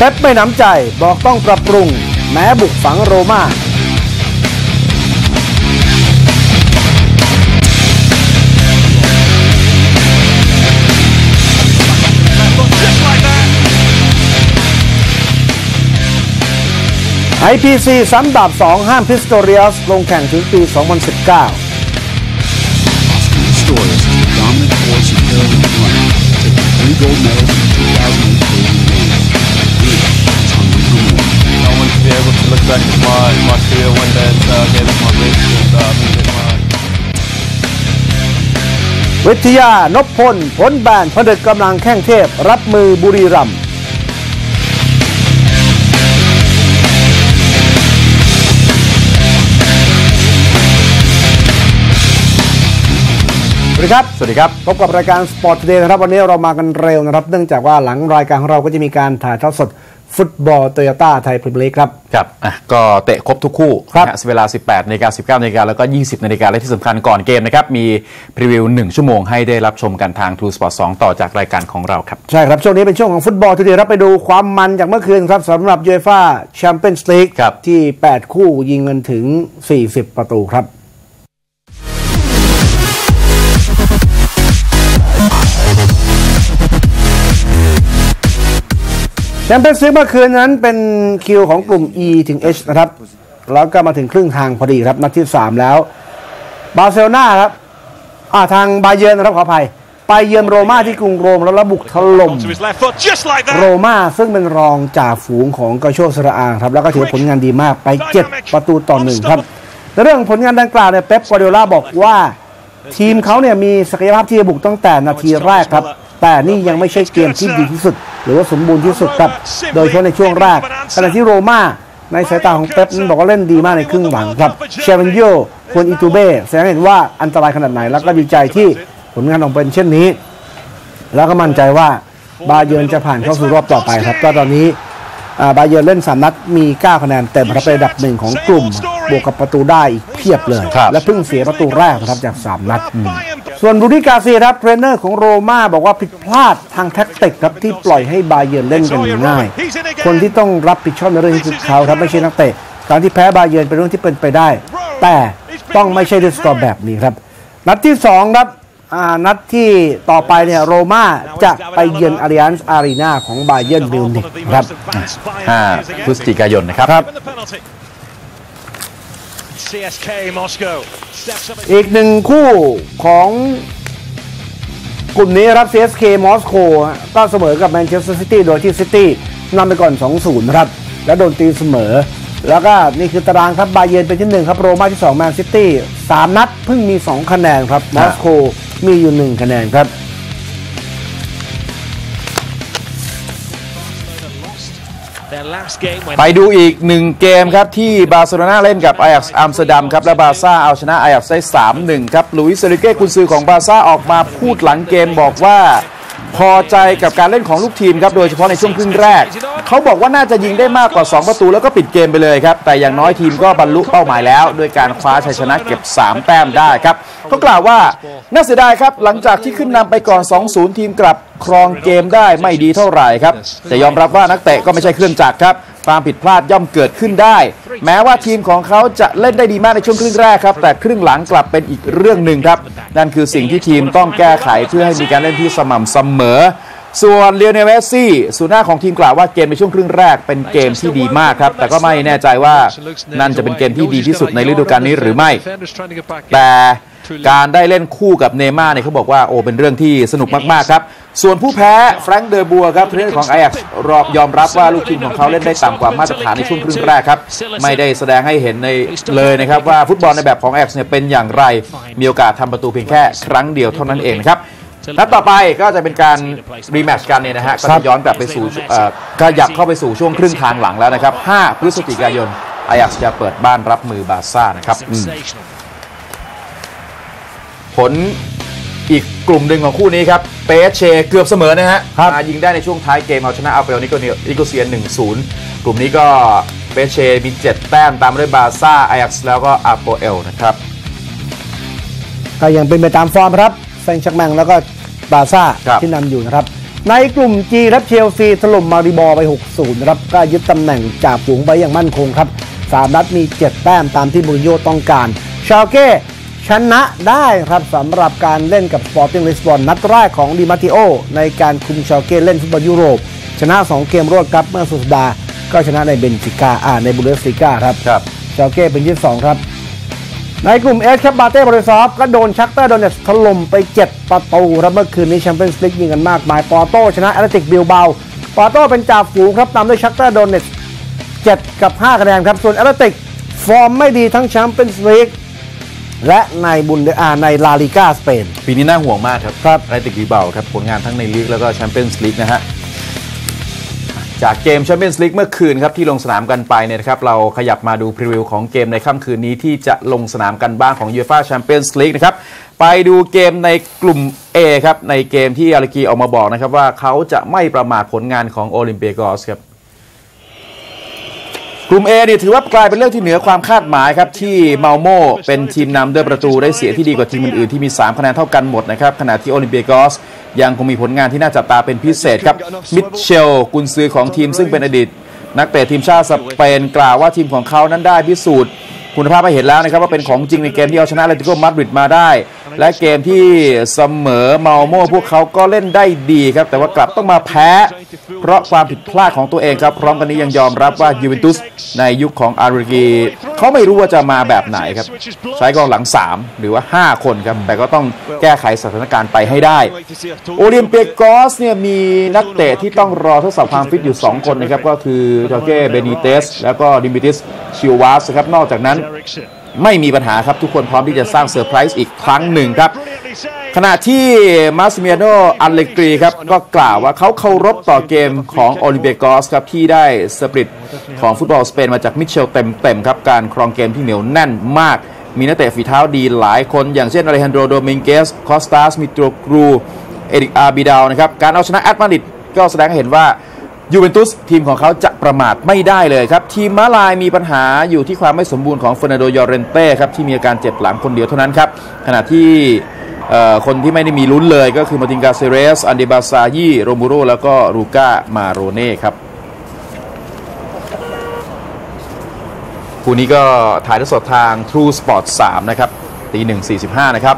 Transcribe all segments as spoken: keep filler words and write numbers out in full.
ป๊ปไม่น้ำใจบอกต้องปรับปรุงแม้บุกฝังโรม่าไอ พี ซี ซ้ำดาบสองห้ามพิสโตเรียสลงแข่งถึงปี สองพันสิบเก้า วิทยานพพลผลแบนผนึกกำลังแข้งเทพรับมือบุรีรัมย์สวัสดีครับสวัสดีครับพบกับรายการ Sport Today นะครับวันนี้เรามากันเร็วนะครับเนื่องจากว่าหลังรายการของเราก็จะมีการถ่ายทอดสดฟุตบอลโตโยต้าไทยพรีเมียร์ลีกครับครับอ่ะก็เตะครบทุกคู่ครับเวลา สิบแปดนาฬิกา สิบเก้านาฬิกาแล้วก็ ยี่สิบนาฬิกาและที่สำคัญก่อนเกมนะครับมีพรีวิวหนึ่งชั่วโมงให้ได้รับชมกันทาง True Sport สองต่อจากรายการของเราครับใช่ครับช่วงนี้เป็นช่วงของฟุตบอลทีเดียวรับไปดูความมันจากเมื่อคืนครับสำหรับ UEFA Champions League ที่แปดคู่ยิงกันถึงสี่สิบประตูครับแชมเปี้ยนส์ลีกเมื่อคืนนั้นเป็นคิวของกลุ่ม E ถึง H นะครับแล้วก็มาถึงครึ่งทางพอดีครับนัดที่สามแล้วบาร์เซโลนาครับอ่าทางบาเยิร์นนะครับขออภัยไปเยือนโรม่าที่กรุงโรมแล้วระบุกถล่มโรม่าซึ่งเป็นรองจ่าฝูงของกาโชสระอางครับแล้วก็ถือผลงานดีมากไปเจ็ดประตูต่อหนึ่งครับในเรื่องผลงานดังกล่าวเนี่ยเป๊ป กวาร์ดิโอลาบอกว่าทีมเขาเนี่ยมีศักยภาพที่จะบุกตั้งแต่นาทีแรกครับแต่นี่ยังไม่ใช่เกมที่ดีที่สุดหรือว่าสมบูรณ์ที่สุดครับโดยเฉพาะในช่วงแรกขณะที่โรม่าในสายตาของเป๊ปนั้นบอกว่าเล่นดีมากในครึ่งหลังครับเชเวนโยควรอิตูเบ้แสดงเห็นว่าอันตรายขนาดไหนแล้วก็ดีใจที่ผลงานออกเป็นเช่นนี้แล้วก็มั่นใจว่าบาเยิร์นจะผ่านเข้าสู่รอบต่อไปครับก็ตอนนี้บาเยิร์นเล่นสามนัดมีเก้าคะแนนเต็มครับเป็นอันดับหนึ่งของกลุ่มบวกกับประตูได้อีกเพียบเลยและเพิ่งเสียประตูแรกนะครับจากสามนัดส่วนรูดี้ กาเซียครับเทรนเนอร์ของโรม่าบอกว่าผิดพลาดทางแท็กติกครับที่ปล่อยให้บาเยิร์นเล่นกันง่ายคนที่ต้องรับผิดชอบในเรื่องนี้คือเขาครับไม่ใช่นักเตะการที่แพ้บาเยิร์นเป็นเรื่องที่เป็นไปได้แต่ต้องไม่ใช่ด้วยสกอร์แบบนี้ครับนัดที่สองครับนัดที่ต่อไปเนี่ยโรม่าจะไปเยือนอาริอันส์อารีนาของบาเยิร์นมิวนิกครับห้าพฤศจิกายนนะครับอีกหนึ่งคู่ของกลุ่มนี้ครับ ซี เอส เค มอสโกก็เสมอกับแมนเชสเตอร์ซิตี้โดยที่ซิตี้นำไปก่อน สองศูนย์ ครับแล้วโดนตีเสมอแล้วก็นี่คือตารางครับบาเยิร์นเป็นที่หนึ่งครับโรม่าที่สองแมนซิตี้สามนัดเพิ่งมีสองคะแนนครับมอสโกมีอยู่หนึ่งคะแนนครับไปดูอีกหนึ่งเกมครับที่บาร์เซโลนาเล่นกับอายักซ์อัมสเตอร์ดัมครับและบาร์ซ่าเอาชนะอายักซ์ได้ สามหนึ่ง ครับลุยส์ เอริเก้กุนซือของบาร์ซ่าออกมาพูดหลังเกมบอกว่าพอใจกับการเล่นของลูกทีมครับโดยเฉพาะในช่วงครึ่งแรกเขาบอกว่าน่าจะยิงได้มากกว่าสองประตูแล้วก็ปิดเกมไปเลยครับแต่อย่างน้อยทีมก็บรรลุเป้าหมายแล้วโดยการคว้าชัยชนะเก็บสามแต้มได้ครับเขากล่าวว่าน่าเสียดายครับหลังจากที่ขึ้นนำไปก่อน สองศูนย์ ทีมกลับครองเกมได้ไม่ดีเท่าไหร่ครับแต่ยอมรับว่านักเตะก็ไม่ใช่เครื่องจักรครับความผิดพลาดย่อมเกิดขึ้นได้แม้ว่าทีมของเขาจะเล่นได้ดีมากในช่วงครึ่งแรกครับแต่ครึ่งหลังกลับเป็นอีกเรื่องหนึ่งครับนั่นคือสิ่งที่ทีมต้องแก้ไขเพื่อให้มีการเล่นที่สม่ำเสมอส่วนเลียเนล เมสซี่ศูนย์หน้าของทีมกล่าวว่าเกมในช่วงครึ่งแรกเป็นเกมที่ดีมากครับแต่ก็ไม่แน่ใจว่านั่นจะเป็นเกมที่ดีที่สุดในฤดูกาลนี้หรือไม่แต่การได้เล่นคู่กับเนย์ม่าร์เนี่ยเขาบอกว่าโอ้เป็นเรื่องที่สนุกมากๆครับส่วนผู้แพ้แฟรงค์เดอบัวครับเทรนเนอร์ของอายักซ์ยอมรับว่าลูกทีมของเขาเล่นได้ต่ำกว่ามาตรฐานในช่วงครึ่งแรกครับไม่ได้แสดงให้เห็นในเลยนะครับว่าฟุตบอลในแบบของอายักซ์เนี่ยเป็นอย่างไรมีโอกาสทำประตูเพียงแค่ครั้งเดียวเท่านั้นเองนะครับนัดต่อไปก็จะเป็นการรีแมตช์กันเนี่ยนะฮะก็จะย้อนกลับไปสู่ขยับเข้าไปสู่ช่วงครึ่งทางหลังแล้วนะครับห้าพฤศจิกายนอายักซ์จะเปิดบ้านรับมือบาร์ซ่านะครับผลอีกกลุ่มหนึ่งของคู่นี้ครับเปเชเกือบเสมอนะฮะมายิงได้ในช่วงท้ายเกมเอาชนะอัลเปลนิโกเซีย หนึ่งศูนย์ กลุ่มนี้ก็เปเชมีเจ็ดแต้มตามด้วยบาร์ซ่าอายักซ์แล้วก็อัลเปลนะครับก็ยังเป็นไปตามฟอร์มครับแซงต์แชร์แมงแล้วก็บาร์ซ่าที่นำอยู่นะครับในกลุ่ม G ครับเชลซีถล่มมาริบอร์ไป หกศูนย์ นะครับก็ยึดตำแหน่งจ่าฝูงไปอย่างมั่นคงครับสามนัดมีเจ็ดแต้มตามที่มูรินโญ่ต้องการชาลเก้ชนะได้ครับสำหรับการเล่นกับสปอร์ติ้งลิสบอนนัดแรกของดิมาติโอในการคุมชาลเก้เล่นฟุตบอลยุโรปชนะสองเกมรวดครับเมื่อสุดสัปดาห์ก็ชนะในเบนฟิก้าอ่าในบูเดสลิก้าครับครับชาลเก้เป็นที่สองครับในกลุ่ม H ครับบาเต้บริซอฟก็โดนชักเตอร์โดนเนสถล่มไปเจ็ดประตูครับเมื่อคืนนี้แชมเปี้ยนส์ลีกยิงกันมากมายปอร์โตชนะแอตเลติกบิลเบาปอร์โตเป็นจ่าฝูงครับตามด้วยชักเตอร์โดนเนสเจ็ดกับห้าคะแนนครับส่วนแอตเลติกฟอร์มไม่ดีทั้งแชมเปี้ยนส์ลีกและในบุนเดอาในลาลิก้าสเปนปีนี้น่าห่วงมากครับครับแอตเลติกบิลเบาครับผลงานทั้งในลีกแล้วก็แชมเปี้ยนส์ลีกนะฮะจากเกมแชมเปี้ยนส์ลีกเมื่อคืนครับที่ลงสนามกันไปเนี่ยนะครับเราขยับมาดูพรีวิวของเกมในค่ำคืนนี้ที่จะลงสนามกันบ้างของยูฟ่าแชมเปี้ยนส์ลีกนะครับไปดูเกมในกลุ่ม A ครับในเกมที่อาริกีออกมาบอกนะครับว่าเขาจะไม่ประมาทผลงานของโอลิมเปียกอสครับกลุ่ม A เนี่ยถือว่ากลายเป็นเรื่องที่เหนือความคาดหมายครับที่เมาโม่เป็นทีมนำด้วยประตูได้เสียที่ดีกว่าทีมอื่นๆที่มีสามคะแนนเท่ากันหมดนะครับขณะที่โอลิมเปียกอสยังคงมีผลงานที่น่าจับตาเป็นพิเศษครับมิทเชลกุนซือของทีมซึ่งเป็นอดีตนักเตะทีมชาติสเปนกล่าวว่าทีมของเขานั้นได้พิสูจน์คุณภาพให้เห็นแล้วนะครับว่าเป็นของจริงในเกมที่เอาชนะแอตเลติโกมาดริดมาได้และเกมที่เสมอเมาโม่พวกเขาก็เล่นได้ดีครับแต่ว่ากลับต้องมาแพ้เพราะความผิดพลาดของตัวเองครับพร้อมกันนี้ยังยอมรับว่ายูเวนตุสในยุคของอาริกีเขาไม่รู้ว่าจะมาแบบไหนครับใช้กองหลังสามหรือว่าห้าคนครับแต่ก็ต้องแก้ไขสถานการณ์ไปให้ได้โอลิมเปียกอสเนี่ยมีนักเตะที่ต้องรอทดสอบความฟิตอยู่สองคนนะครับก็คือจอร์เก้เบนิเตสแล้วก็ดิมิติสชิลวาสครับนอกจากนั้นไม่มีปัญหาครับทุกคนพร้อมที่จะสร้างเซอร์ไพรส์อีกครั้งหนึ่งครับขณะที่มาซิเมียโนอัลเลกรีครับก็กล่าวว่าเขาเคารพต่อเกมของโอลิมเปียกอสครับที่ได้สปิริตของฟุตบอลสเปนมาจากมิเชลเต็มๆครับการครองเกมที่เหนียวแน่นมากมีนักเตะฝีเท้าดีหลายคนอย่างเช่นอเลฮันโดโดมิงเกสคอสตาสมิโตรกรูเอริกอาบิดาลนะครับการเอาชนะแอตมาดริดก็แสดงให้เห็นว่ายูเวนตุสทีมของเขาจะประมาทไม่ได้เลยครับทีมม้าลายมีปัญหาอยู่ที่ความไม่สมบูรณ์ของเฟอร์นันโด ยอเรนเต้ครับที่มีอาการเจ็บหลังคนเดียวเท่านั้นครับขณะที่คนที่ไม่ได้มีลุ้นเลยก็คือมาตินกาเซเรสอันเดบาซายีโรมูโรแล้วก็รูก้ามาโรเน่ครับคู่นี้ก็ถ่ายทอดสดทาง True Sport สามนะครับตีหนึ่งสี่สิบห้านะครับ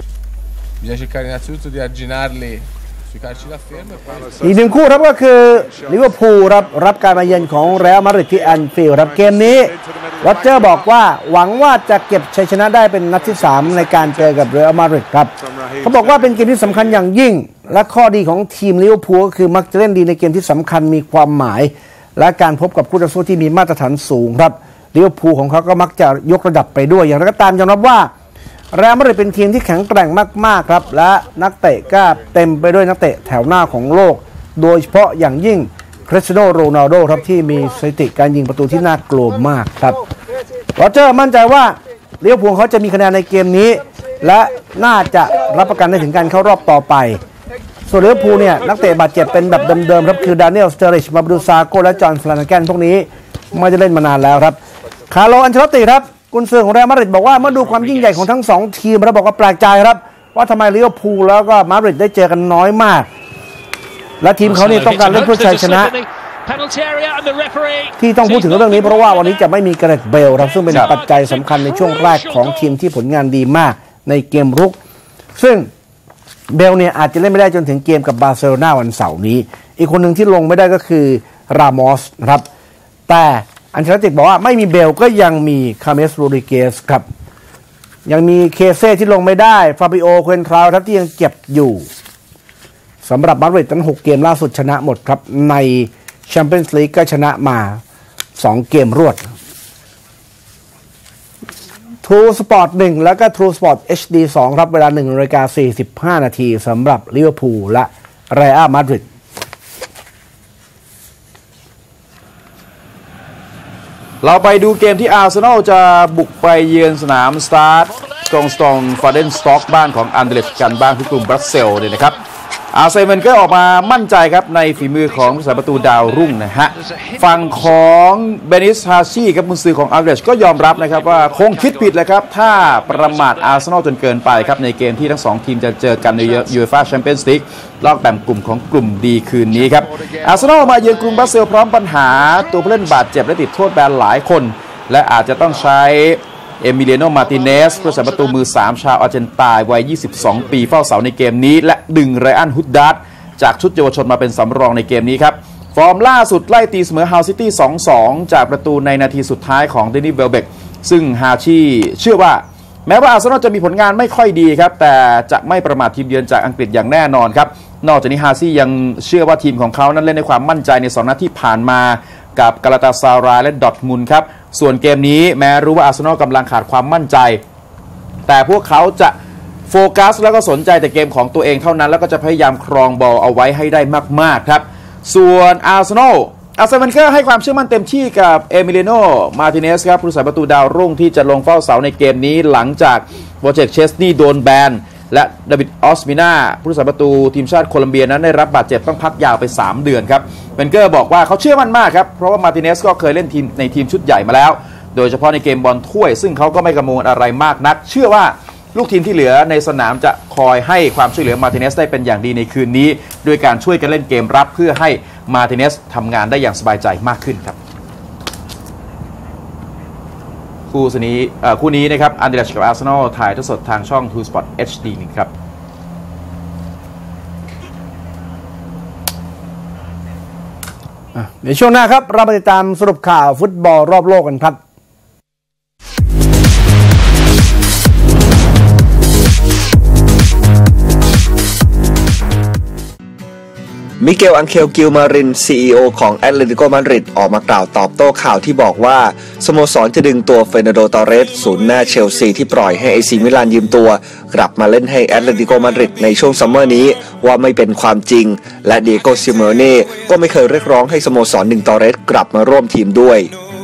อีกหนึ่งคู่ครับก็คือลิเวอร์พูลรับรับการมาเยือนของเรอัลมาดริดที่แอนฟิลด์ครับเกมนี้โรเจอร์บอกว่าหวังว่าจะเก็บชัยชนะได้เป็นนัดที่สามในการเจอกับเรอัลมาดริดครับเขาบอกว่าเป็นเกมที่สำคัญอย่างยิ่งและข้อดีของทีมลิเวอร์พูลก็คือมักจะเล่นดีในเกมที่สำคัญมีความหมายและการพบกับคู่ต่อสู้ที่มีมาตรฐานสูงครับลิเวอร์พูลของเขาก็มักจะยกระดับไปด้วยอย่างไรก็ตามยอมรับว่าเรอัลมาดริดเป็นทีมที่แข็งแกร่งมากๆครับและนักเตะก็เต็มไปด้วยนักเตะแถวหน้าของโลกโดยเฉพาะอย่างยิ่งคริสเตียโนโรนัลโดครับที่มีสถิติการยิงประตูที่น่ากลัวมากครับโรเจอร์มั่นใจว่าลิเวอร์พูลเขาจะมีคะแนนในเกมนี้และน่าจะรับประกันได้ถึงการเข้ารอบต่อไปส่วนลิเวอร์พูลเนี่ยนักเตะบาดเจ็บเป็นแบบเดิมๆครับคือดานิเอลสเตอริชมาบรูซาโกและจอห์นฟลานาแกนพวกนี้ไม่ได้เล่นมานานแล้วครับคาร์โล อันเชลอตติครับกุนซือของเรอัลมาดริดบอกว่าเมื่อดูความยิ่งใหญ่ของทั้งสองทีมแล้วบอกว่าแปลกใจครับว่าทำไมลิเวอร์พูลแล้วก็มาดริดได้เจอกันน้อยมากและทีมเขานี่ต้องการเล่นเพื่อชัยชนะที่ต้องพูดถึงเรื่องนี้เพราะว่าวันนี้จะไม่มีเกเรตเบลครับซึ่งเป็นปัจจัยสำคัญในช่วงแรกของทีมที่ผลงานดีมากในเกมรุกซึ่งเบลเนี่ยอาจจะเล่นไม่ได้จนถึงเกมกับบาร์เซโลนาวันเสาร์นี้อีกคนหนึ่งที่ลงไม่ได้ก็คือรามอสครับแต่อันเชลติกบอกว่าไม่มีเบลก็ยังมีคาเมสโรดริเกสครับยังมีเคเซ่ที่ลงไม่ได้ฟาบิโอเควนทราวที่ยังเจ็บอยู่สำหรับมาดริดทั้งหกเกมล่าสุดชนะหมดครับในแชมเปี้ยนส์ลีกก็ชนะมาสองเกมรวด True Sport หนึ่งแล้วก็ True Sport เอช ดี สองครับเวลา หนึ่งนาฬิกาสี่สิบห้านาทีสำหรับลิเวอร์พูลและเรอัลมาดริดเราไปดูเกมที่อาร์เซนอลจะบุกไปเยือนสนามสตาร์ทกองสตองฟาเดนสต็อกบ้านของอันเดรสกันบ้างที่กรุงบรัสเซลส์เนี่ยนะครับอาร์เซนอลก็ออกมามั่นใจครับในฝีมือของผู้รักษาประตูดาวรุ่งนะฮะฝั่งของเบนิสฮาชีครับกุนซือของอัลเวชก็ยอมรับนะครับว่าคงคิดผิดเลยครับถ้าประมาทอาร์เซนอลจนเกินไปครับในเกมที่ทั้งสองทีมจะเจอกันในยูฟ่าแชมเปี้ยนส์ลีกรอบแบ่งกลุ่มของกลุ่มดีคืนนี้ครับอาร์เซนอลมาเยือนกรุงบรัสเซลส์พร้อมปัญหาตัวผู้เล่นบาดเจ็บและติดโทษแบนหลายคนและอาจจะต้องใช้เอมิเลียโน มาร์ติเนสผู้รักษาประตูมือสามชาวอาร์เจนตินาวัยยี่สิบสองปีเฝ้าเสาในเกมนี้และดึงไรอัน ฮุดดัตจากชุดเยาวชนมาเป็นสำรองในเกมนี้ครับฟอร์มล่าสุดไล่ตีเสมอฮาวซิตี้ สองสอง จากประตูในนาทีสุดท้ายของเดนิส เวลเบกซึ่งฮาชีเชื่อว่าแม้ว่าอาร์เซนอลจะมีผลงานไม่ค่อยดีครับแต่จะไม่ประมาททีมเยือนจากอังกฤษอย่างแน่นอนครับนอกจากนี้ฮาชียังเชื่อว่าทีมของเขานั้นเล่นในความมั่นใจในสองนัดที่ผ่านมากับกาลาตาซารายและดอร์ทมุนด์ครับส่วนเกมนี้แม้รู้ว่าอาร์เซนอลกำลังขาดความมั่นใจแต่พวกเขาจะโฟกัสแล้วก็สนใจแต่เกมของตัวเองเท่านั้นแล้วก็จะพยายามครองบอลเอาไว้ให้ได้มากๆครับส่วนอาร์เซนอลอาร์เซนอลก็ให้ความเชื่อมั่นเต็มที่กับเอมิเลียโน มาร์ติเนสครับผู้รักษาประตูดาวรุ่งที่จะลงเฝ้าเสาในเกมนี้หลังจากโปรเจกต์เชสนีย์โดนแบนและดาวิดออสมินาผู้รักษาประตูทีมชาติโคลัมเบียนั้นได้รับบาดเจ็บต้องพักยาวไปสามเดือนครับเวนเกอร์บอกว่าเขาเชื่อมั่นมากครับเพราะว่ามาร์ติเนสก็เคยเล่นทีมในทีมชุดใหญ่มาแล้วโดยเฉพาะในเกมบอลถ้วยซึ่งเขาก็ไม่กังวลอะไรมากนักเชื่อว่าลูกทีมที่เหลือในสนามจะคอยให้ความช่วยเหลือมาร์ติเนสได้เป็นอย่างดีในคืนนี้ด้วยการช่วยกันเล่นเกมรับเพื่อให้มาร์ติเนสทำงานได้อย่างสบายใจมากขึ้นครับคู่นี้คู่นี้นะครับอันเดรชกับอาร์เซนอลถ่ายทอดสดทางช่อง ทู สปอร์ต เอช ดี หนึ่งครับในช่วงหน้าครับเราไปติดตามสรุปข่าวฟุตบอลรอบโลกกันครับมิเกล อังเคล กิลมาริน ซี อี โอ ของแอตเลติโก มาดริดออกมากล่าวตอบโต้ข่าวที่บอกว่าสโมสรจะดึงตัวเฟร์นันโด ตอเรสศูนย์หน้าเชลซีที่ปล่อยให้เอ ซี มิลานยืมตัวกลับมาเล่นให้แอตเลติโก มาดริดในช่วงซัมเมอร์นี้ว่าไม่เป็นความจริงและเดียโก ซิเมโอเน่ก็ไม่เคยเรียกร้องให้สโมสรดึงตอเรสกลับมาร่วมทีมด้วย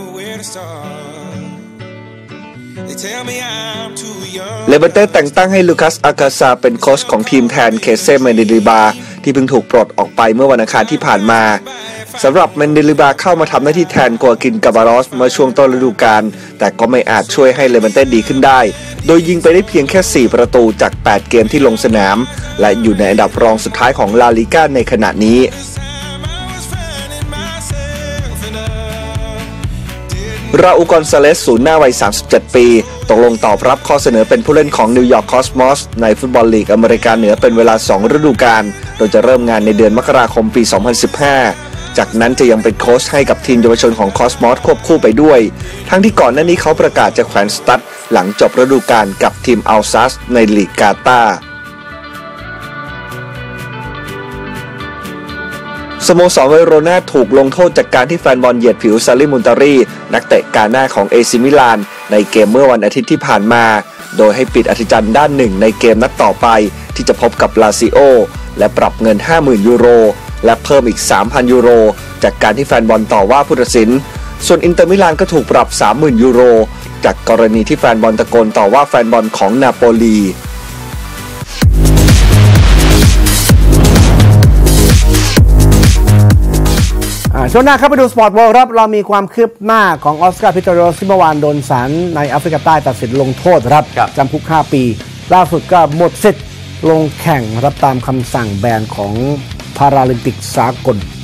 เลเบเต้แต่งตั้งให้ลูคัส อากาซาเป็นโค้ชของทีมแทนเคเซ่ เมนเดลิบาที่เพิ่งถูกปลดออกไปเมื่อวันอังคารที่ผ่านมาสำหรับเมนเดลิบาเข้ามาทำหน้าที่แทนกัวกิน กาบารอสเมื่อช่วงต้นฤดูกาลแต่ก็ไม่อาจช่วยให้เลเบเต้ดีขึ้นได้โดยยิงไปได้เพียงแค่สี่ประตูจากแปดเกมที่ลงสนามและอยู่ในอันดับรองสุดท้ายของลาลิก้าในขณะนี้ราอูล กอนซาเลสศูนย์หน้าวัยสามสิบเจ็ดปีตกลงตอบรับข้อเสนอเป็นผู้เล่นของนิวยอร์กคอสมอสในฟุตบอลลีกอเมริกาเหนือเป็นเวลาสองฤดูกาลโดยจะเริ่มงานในเดือนมกราคมปีสองพันสิบห้าจากนั้นจะยังเป็นโค้ชให้กับทีมเยาวชนของคอสมอสควบคู่ไปด้วยทั้งที่ก่อนหน้านี้เขาประกาศจะแขวนสตั๊ดหลังจบฤดูกาลกับทีมอัลซัสในลีกกาตาร์สโมสรเวโรนาถูกลงโทษจากการที่แฟนบอลเหยียดผิวซาลิมุนตารีนักเตะกาหน้าของเอซิมิลานในเกมเมื่อวันอาทิตย์ที่ผ่านมาโดยให้ปิดอธิจันทร์ด้านหนึ่งในเกมนัดต่อไปที่จะพบกับลาซิโอและปรับเงิน ห้าหมื่น ยูโรและเพิ่มอีก สามพัน ยูโรจากการที่แฟนบอลต่อว่าผู้ตัดสินส่วนอินเตอร์มิลานก็ถูกปรับ สามหมื่น ยูโรจากกรณีที่แฟนบอลตะโกนต่อว่าแฟนบอลของนาโปลีช่วงหน้าครับไปดูสปอร์ตโวลด์ครับเรามีความคืบหน้าของออสการ์ พิสโตริโอสที่เมื่อวานโดนศาลในแอฟริกาใต้ตัดสินลงโทษครับจำคุกห้าปีล่าสุดก็หมดสิทธิ์ลงแข่งรับตามคำสั่งแบนของพาราลิมปิกสากล